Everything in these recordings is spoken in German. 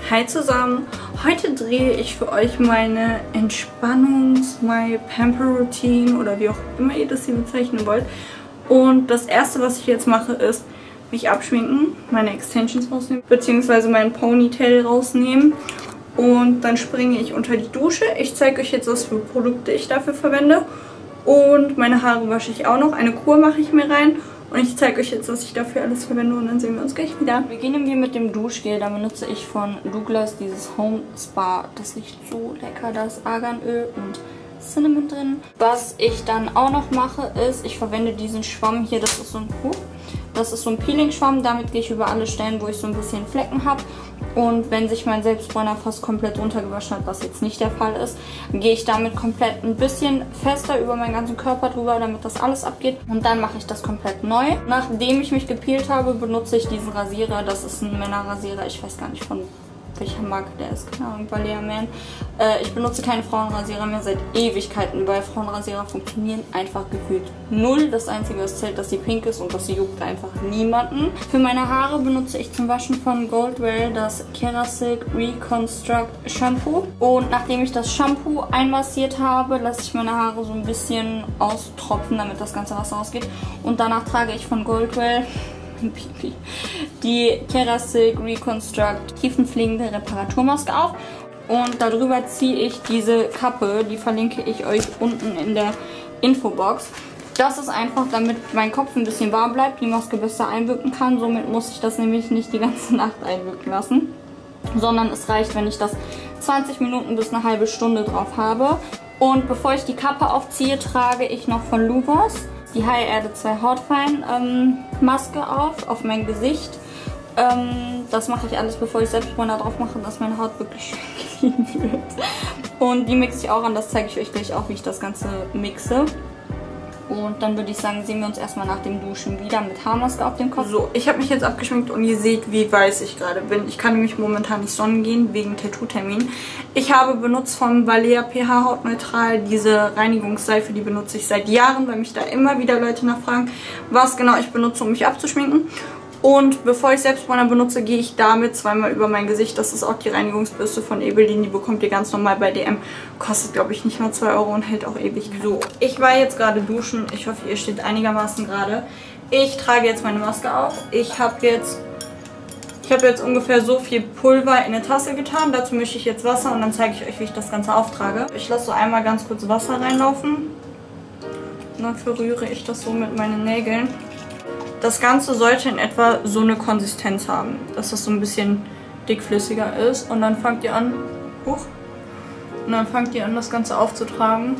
Hi zusammen, heute drehe ich für euch meine My Pamper Routine oder wie auch immer ihr das hier bezeichnen wollt. Und das erste, was ich jetzt mache, ist mich abschminken, meine Extensions rausnehmen, beziehungsweise meinen Ponytail rausnehmen. Und dann springe ich unter die Dusche. Ich zeige euch jetzt, was für Produkte ich dafür verwende. Und meine Haare wasche ich auch noch. Eine Kur mache ich mir rein. Und ich zeige euch jetzt, was ich dafür alles verwende und dann sehen wir uns gleich wieder. Beginnen wir mit dem Duschgel. Da benutze ich von Douglas dieses Home Spa. Das riecht so lecker. Da ist Arganöl und Cinnamon drin. Was ich dann auch noch mache, ist, ich verwende diesen Schwamm hier. Das ist so ein Peeling-Schwamm. Damit gehe ich über alle Stellen, wo ich so ein bisschen Flecken habe. Und wenn sich mein Selbstbräuner fast komplett runtergewaschen hat, was jetzt nicht der Fall ist, gehe ich damit komplett ein bisschen fester über meinen ganzen Körper drüber, damit das alles abgeht. Und dann mache ich das komplett neu. Nachdem ich mich gepeelt habe, benutze ich diesen Rasierer. Das ist ein Männerrasierer. Ich weiß gar nicht von welcher Marke der ist. Keine Ahnung, Balea Man. Ich benutze keine Frauenrasierer mehr seit Ewigkeiten, weil Frauenrasierer funktionieren einfach gefühlt null. Das Einzige, was zählt, dass sie pink ist und dass sie juckt einfach niemanden. Für meine Haare benutze ich zum Waschen von Goldwell das Kerasilk Reconstruct Shampoo. Und nachdem ich das Shampoo einmassiert habe, lasse ich meine Haare so ein bisschen austropfen, damit das ganze Wasser rausgeht. Und danach trage ich von Goldwell die Kerasilk Reconstruct tiefenpflegende Reparaturmaske auf. Und darüber ziehe ich diese Kappe, die verlinke ich euch unten in der Infobox. Das ist einfach, damit mein Kopf ein bisschen warm bleibt, die Maske besser einwirken kann. Somit muss ich das nämlich nicht die ganze Nacht einwirken lassen, sondern es reicht, wenn ich das 20 Minuten bis eine halbe Stunde drauf habe. Und bevor ich die Kappe aufziehe, trage ich noch von Luvos die High Erde 2 Hautfein Maske auf mein Gesicht. Das mache ich alles, bevor ich Selbstbräuner drauf mache, dass meine Haut wirklich schön clean wird. Und die mixe ich auch an, das zeige ich euch gleich auch, wie ich das Ganze mixe. Und dann würde ich sagen, sehen wir uns erstmal nach dem Duschen wieder mit Haarmaske auf dem Kopf. So, ich habe mich jetzt abgeschminkt und ihr seht, wie weiß ich gerade bin. Ich kann nämlich momentan nicht sonnen gehen, wegen Tattoo-Termin. Ich habe benutzt von Balea pH Hautneutral diese Reinigungsseife, die benutze ich seit Jahren, weil mich da immer wieder Leute nachfragen, was genau ich benutze, um mich abzuschminken. Und bevor ich Selbstbräuner benutze, gehe ich damit zweimal über mein Gesicht. Das ist auch die Reinigungsbürste von Ebelin. Die bekommt ihr ganz normal bei DM. Kostet, glaube ich, nicht mal 2 € und hält auch ewig. So, ich war jetzt gerade duschen. Ich hoffe, ihr steht einigermaßen gerade. Ich trage jetzt meine Maske auf. Ich habe jetzt ungefähr so viel Pulver in eine Tasse getan. Dazu mische ich jetzt Wasser und dann zeige ich euch, wie ich das Ganze auftrage. Ich lasse so einmal ganz kurz Wasser reinlaufen. Und dann verrühre ich das so mit meinen Nägeln. Das Ganze sollte in etwa so eine Konsistenz haben, dass das so ein bisschen dickflüssiger ist. Und dann fangt ihr an, das Ganze aufzutragen.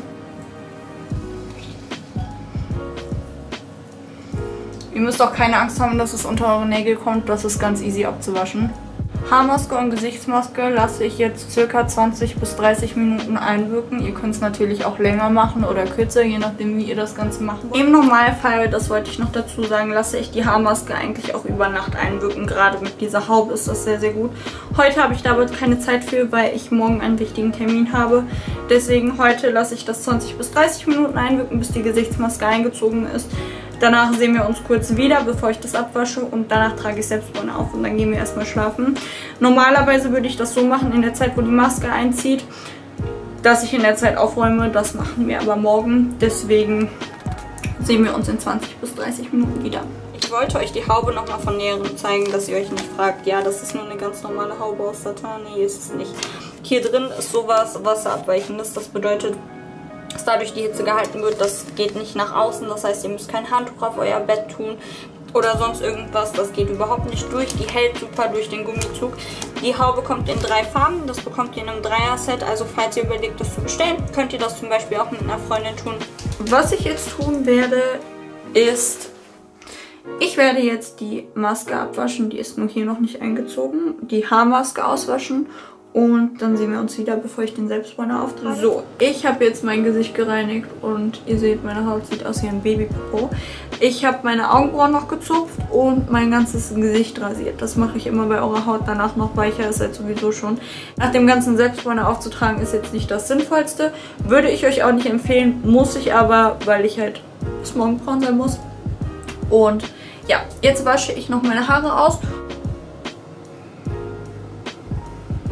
Ihr müsst auch keine Angst haben, dass es unter eure Nägel kommt. Das ist ganz easy abzuwaschen. Haarmaske und Gesichtsmaske lasse ich jetzt ca. 20 bis 30 Minuten einwirken. Ihr könnt es natürlich auch länger machen oder kürzer, je nachdem wie ihr das Ganze machen wollt. Im Normalfall, das wollte ich noch dazu sagen, lasse ich die Haarmaske eigentlich auch über Nacht einwirken. Gerade mit dieser Haube ist das sehr, sehr gut. Heute habe ich da aber keine Zeit für, weil ich morgen einen wichtigen Termin habe. Deswegen heute lasse ich das 20 bis 30 Minuten einwirken, bis die Gesichtsmaske eingezogen ist. Danach sehen wir uns kurz wieder, bevor ich das abwasche und danach trage ich Selbstbräuner auf und dann gehen wir erstmal schlafen. Normalerweise würde ich das so machen in der Zeit, wo die Maske einzieht, dass ich in der Zeit aufräume. Das machen wir aber morgen. Deswegen sehen wir uns in 20 bis 30 Minuten wieder. Ich wollte euch die Haube nochmal von Näherem zeigen, dass ihr euch nicht fragt, ja, das ist nur eine ganz normale Haube aus Satin. Nee, ist es nicht. Hier drin ist sowas Wasserabweichendes. Das bedeutet, dass dadurch die Hitze gehalten wird, das geht nicht nach außen, das heißt, ihr müsst kein Handtuch auf euer Bett tun oder sonst irgendwas, das geht überhaupt nicht durch, die hält super durch den Gummizug. Die Haube kommt in 3 Farben, das bekommt ihr in einem Dreier-Set, also falls ihr überlegt, das zu bestellen, könnt ihr das zum Beispiel auch mit einer Freundin tun. Was ich jetzt tun werde, ist, ich werde jetzt die Maske abwaschen, die ist nur hier noch nicht eingezogen, die Haarmaske auswaschen. Und dann sehen wir uns wieder, bevor ich den Selbstbräuner auftrage. So, ich habe jetzt mein Gesicht gereinigt und ihr seht, meine Haut sieht aus wie ein Babypopo. Ich habe meine Augenbrauen noch gezupft und mein ganzes Gesicht rasiert. Das mache ich immer, weil eure Haut danach noch weicher ist als sowieso schon. Nach dem ganzen Selbstbräuner aufzutragen ist jetzt nicht das Sinnvollste. Würde ich euch auch nicht empfehlen, muss ich aber, weil ich halt bis morgen braun sein muss. Und ja, jetzt wasche ich noch meine Haare aus.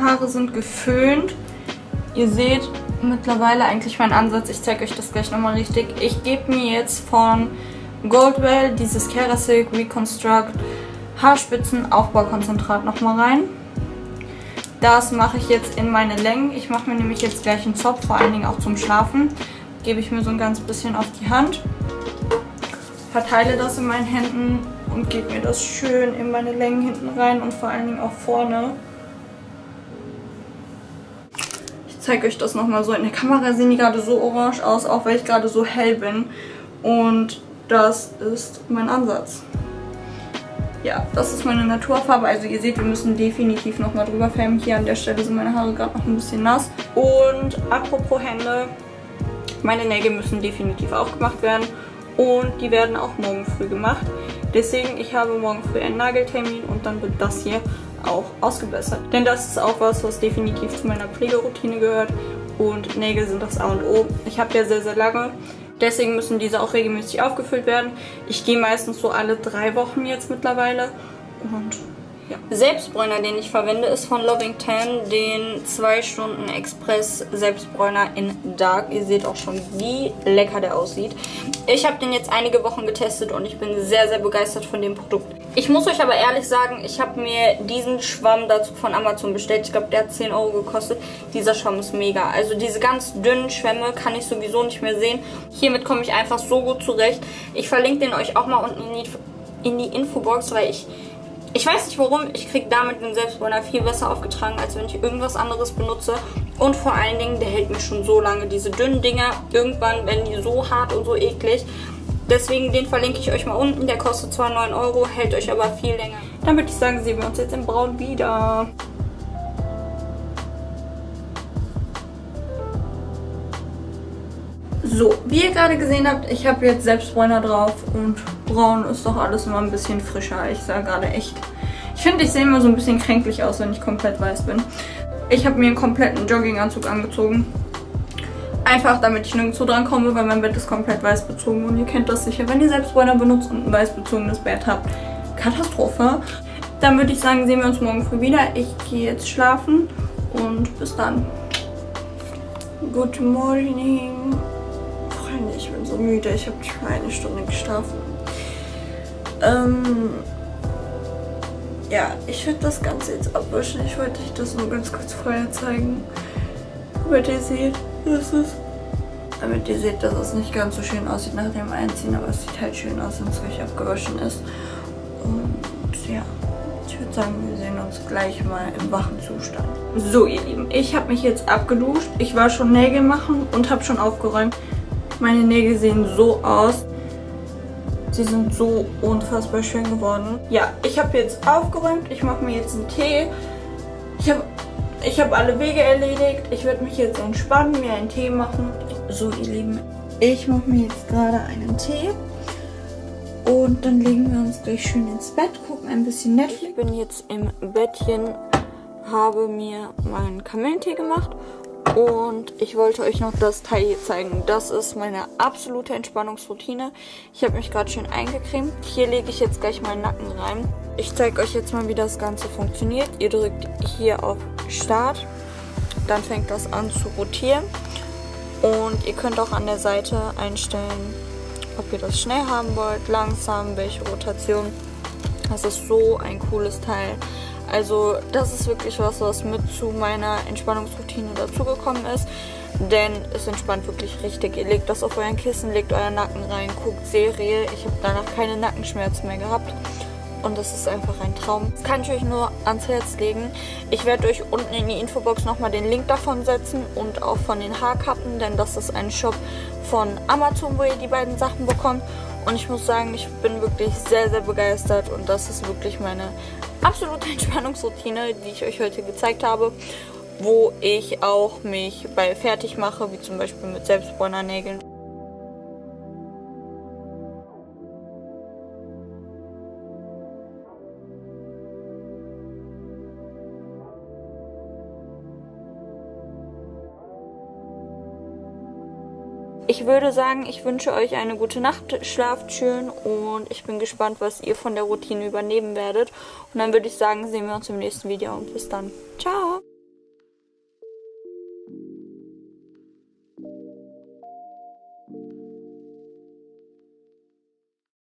Haare sind geföhnt. Ihr seht mittlerweile eigentlich meinen Ansatz. Ich zeige euch das gleich nochmal richtig. Ich gebe mir jetzt von Goldwell dieses Kerasilk Reconstruct Haarspitzen-Aufbaukonzentrat nochmal rein. Das mache ich jetzt in meine Längen. Ich mache mir nämlich jetzt gleich einen Zopf, vor allen Dingen auch zum Schlafen. Gebe ich mir so ein ganz bisschen auf die Hand. Verteile das in meinen Händen und gebe mir das schön in meine Längen hinten rein und vor allen Dingen auch vorne. Ich zeige euch das nochmal so. In der Kamera sehen die gerade so orange aus, auch weil ich gerade so hell bin. Und das ist mein Ansatz. Ja, das ist meine Naturfarbe. Also ihr seht, wir müssen definitiv nochmal drüber färben. Hier an der Stelle sind meine Haare gerade noch ein bisschen nass. Und apropos Hände, meine Nägel müssen definitiv auch gemacht werden. Und die werden auch morgen früh gemacht. Deswegen, ich habe morgen früh einen Nageltermin und dann wird das hier auch ausgebessert. Denn das ist auch was definitiv zu meiner Pflegeroutine gehört. Und Nägel sind das A und O. Ich habe ja sehr, sehr lange. Deswegen müssen diese auch regelmäßig aufgefüllt werden. Ich gehe meistens so alle 3 Wochen jetzt mittlerweile. Und ja. Selbstbräuner, den ich verwende, ist von Loving Tan, den 2 Stunden Express Selbstbräuner in Dark. Ihr seht auch schon, wie lecker der aussieht. Ich habe den jetzt einige Wochen getestet und ich bin sehr, sehr begeistert von dem Produkt. Ich muss euch aber ehrlich sagen, ich habe mir diesen Schwamm dazu von Amazon bestellt. Ich glaube, der hat 10 € gekostet. Dieser Schwamm ist mega. Also diese ganz dünnen Schwämme kann ich sowieso nicht mehr sehen. Hiermit komme ich einfach so gut zurecht. Ich verlinke den euch auch mal unten in die Infobox, weil ich weiß nicht warum, ich kriege damit den Selbstbräuner viel besser aufgetragen, als wenn ich irgendwas anderes benutze. Und vor allen Dingen, der hält mir schon so lange. Diese dünnen Dinger, irgendwann werden die so hart und so eklig. Deswegen, den verlinke ich euch mal unten. Der kostet zwar 9 €, hält euch aber viel länger. Dann würde ich sagen, sehen wir uns jetzt in Braun wieder. So, wie ihr gerade gesehen habt, ich habe jetzt Selbstbräuner drauf und braun ist doch alles immer ein bisschen frischer. Ich sah gerade echt... Ich finde, ich sehe immer so ein bisschen kränklich aus, wenn ich komplett weiß bin. Ich habe mir einen kompletten Jogginganzug angezogen. Einfach, damit ich nirgendwo dran komme, weil mein Bett ist komplett weiß bezogen. Und ihr kennt das sicher, wenn ihr Selbstbräuner benutzt und ein weiß bezogenes Bett habt. Katastrophe. Dann würde ich sagen, sehen wir uns morgen früh wieder. Ich gehe jetzt schlafen und bis dann. Good morning. Ich bin so müde, ich habe schon 1 Stunde geschlafen. Ja, ich werde das Ganze jetzt abwischen. Ich wollte euch das nur ganz kurz vorher zeigen. Damit ihr seht, dass es nicht ganz so schön aussieht nach dem Einziehen, aber es sieht halt schön aus, wenn es gleich abgewaschen ist. Und ja, ich würde sagen, wir sehen uns gleich mal im wachen Zustand. So ihr Lieben, ich habe mich jetzt abgeduscht. Ich war schon Nägel machen und habe schon aufgeräumt. Meine Nägel sehen so aus. Sie sind so unfassbar schön geworden. Ja, ich habe jetzt aufgeräumt. Ich mache mir jetzt einen Tee. Ich habe alle Wege erledigt. Ich werde mich jetzt entspannen, mir einen Tee machen. So, ihr Lieben, ich mache mir jetzt gerade einen Tee. Und dann legen wir uns gleich schön ins Bett, gucken ein bisschen Netflix. Ich bin jetzt im Bettchen, habe mir meinen Kamillentee gemacht. Und ich wollte euch noch das Teil hier zeigen. Das ist meine absolute Entspannungsroutine. Ich habe mich gerade schön eingecremt. Hier lege ich jetzt gleich meinen Nacken rein. Ich zeige euch jetzt mal, wie das Ganze funktioniert. Ihr drückt hier auf Start. Dann fängt das an zu rotieren. Und ihr könnt auch an der Seite einstellen, ob ihr das schnell haben wollt, langsam, welche Rotation. Das ist so ein cooles Teil. Also das ist wirklich was mit zu meiner Entspannungsroutine dazugekommen ist. Denn es entspannt wirklich richtig. Ihr legt das auf euren Kissen, legt euren Nacken rein, guckt Serie. Ich habe danach keine Nackenschmerzen mehr gehabt. Und das ist einfach ein Traum. Das kann ich euch nur ans Herz legen. Ich werde euch unten in die Infobox nochmal den Link davon setzen und auch von den Haarkappen. Denn das ist ein Shop von Amazon, wo ihr die beiden Sachen bekommt. Und ich muss sagen, ich bin wirklich sehr, sehr begeistert. Und das ist wirklich meine absolute Entspannungsroutine, die ich euch heute gezeigt habe. Wo ich auch mich bei fertig mache, wie zum Beispiel mit Selbstbräunernägeln. Ich würde sagen, ich wünsche euch eine gute Nacht, schlaft schön und ich bin gespannt, was ihr von der Routine übernehmen werdet. Und dann würde ich sagen, sehen wir uns im nächsten Video und bis dann. Ciao!